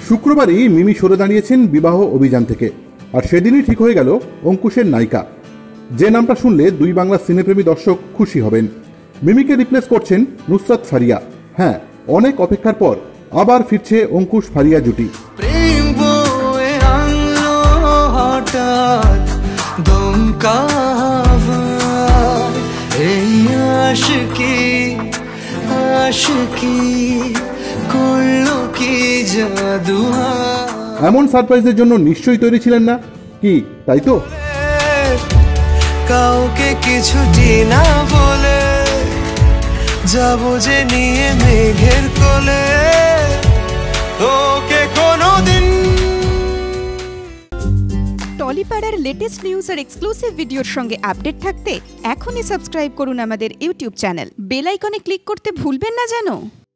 শুক্রবারই মিমি সরে দাঁড়িয়েছেন বিবাহ অভিযান থেকে, আর সেদিনই ঠিক হয়ে গেল অঙ্কুশের নায়িকা, যে নামটা শুনলে দুই বাংলা সিনেপ্রেমী দর্শক খুশি হবেন। মিমিকে রিপ্লেস করছেন নুসরাত ফারিয়া। হ্যাঁ, অনেক অপেক্ষার পর আবার ফিরছে অঙ্কুশ ফারিয়া জুটি। এমন সারপ্রাইজের জন্য নিশ্চয়ই তৈরি ছিলেন না কি, তাই তো? কাউকে কিছুটি না বলে যাবো যে নিয়ে মেঘের কোলে, ওকে কোনোদিন। টলিপাড়ার লেটেস্ট নিউজ আর এক্সক্লুসিভ ভিডিওর সঙ্গে আপডেট থাকতে এখনই সাবস্ক্রাইব করুন আমাদের ইউটিউব চ্যানেল। বেল আইকনে ক্লিক করতে ভুলবেন না যেন।